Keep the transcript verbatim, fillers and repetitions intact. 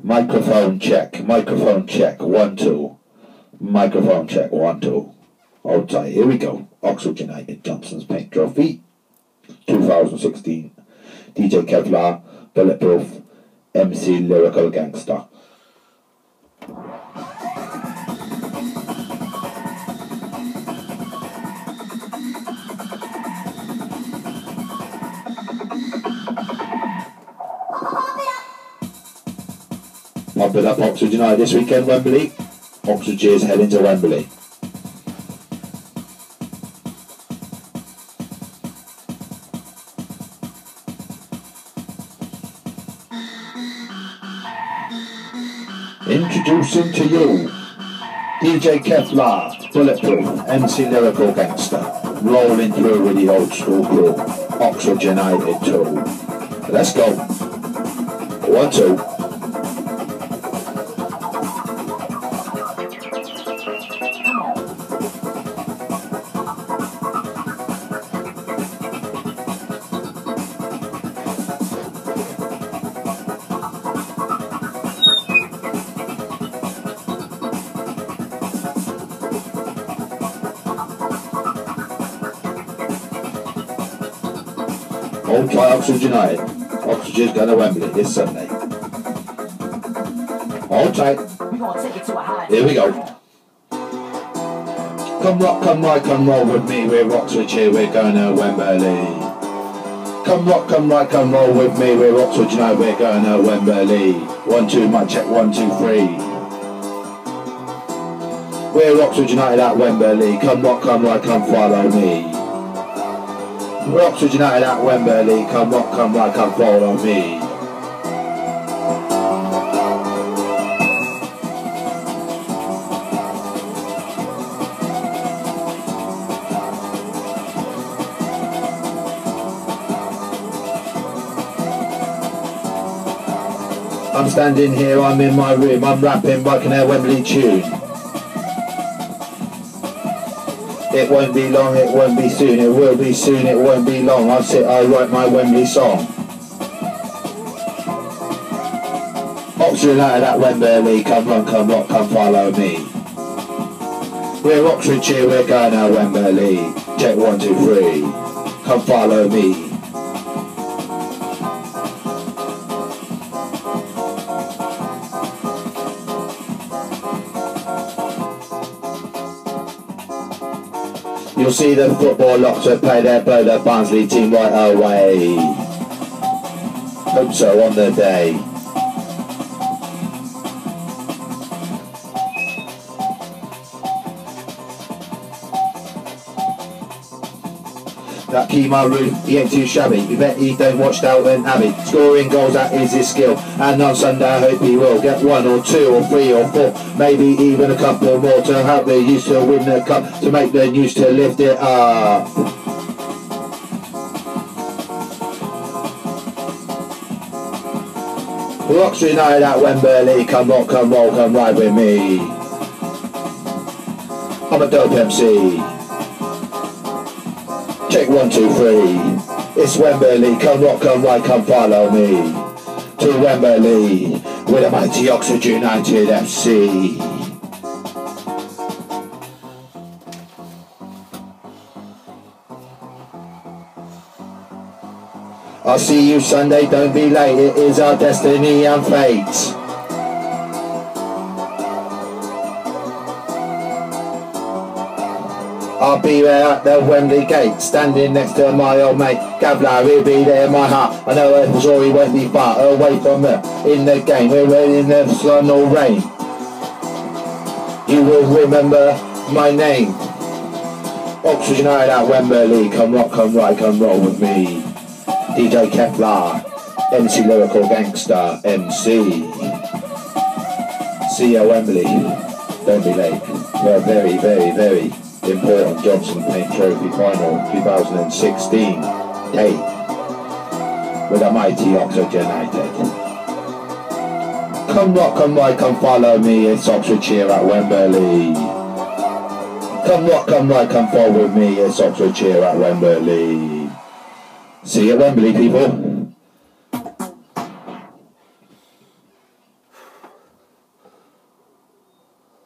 Microphone check, microphone check, one, two. Microphone check, one, two. Hold tight, here we go. Oxford United Johnson's Paint Trophy, two thousand sixteen. D J Kevlar, Bulletproof, M C Lyrical Gangstar. Pump it up, Oxford United this weekend, Wembley. Oxford J's heading to Wembley. Introducing to you D J Kevlar, Bulletproof, M C Lyrical Gangstar, rolling through with the old school crew, Oxford United too. Let's go. One, two. Hold tight, Oxford United. Oxford is going to Wembley this Sunday. Hold tight. Here we go. Come rock, come ride, come roll with me. We're Oxford here, we're going to Wembley. Come rock, come ride, come roll with me. We're Oxford United, we're going to Wembley. One, two, mic check, one, two, three. We're Oxford United at Wembley. Come rock, come ride, come follow me. We're Oxford United at Wembley. Come rock, come ride, come follow me. I'm standing here, I'm in my room, I'm rapping, rocking a Wembley tune. It won't be long, it won't be soon, it will be soon, it won't be long. I'll sit, I'll write my Wembley song. Oxford United at Wembley, come run, come rock, come follow me. We're Oxfordshire, we're going to Wembley. Check one, two, three, come follow me. You'll see the football locks will play their blow the Barnsley team right away. Hope so on the day. That key my roof, he ain't too shabby. You bet he don't watch Dalton Abbey. Scoring goals, that is his skill. And on Sunday I hope he will get one or two or three or four, maybe even a couple more, to help the youth to win the cup, to make the news, to lift it up. We're Oxford United at Wembley. Come rock, come roll, come ride with me. I'm a dope M C. Check one, two, three. It's Wembley. Come rock, come ride, come follow me. To Wembley with a mighty Oxford United F C. I'll see you Sunday, don't be late. It is our destiny and fate. I'll be there at the Wembley gate, standing next to my old mate Kevlar. He'll be there in my heart. I know I'm sure he won't be far away from the in the game. We're in the sun or rain. You will remember my name. Oxford United at Wembley. Come rock, come ride, come roll with me. D J Kevlar, M C Lyrical Gangstar, M C. See you at Wembley. Don't be late. We're very, very, very important Johnson Paint Trophy Final two thousand sixteen day with a mighty Oxford United. Come rock, come ride, come follow me. It's Oxfordshire at Wembley. Come rock, come ride, come follow with me. It's Oxfordshire at Wembley. See you at Wembley, people.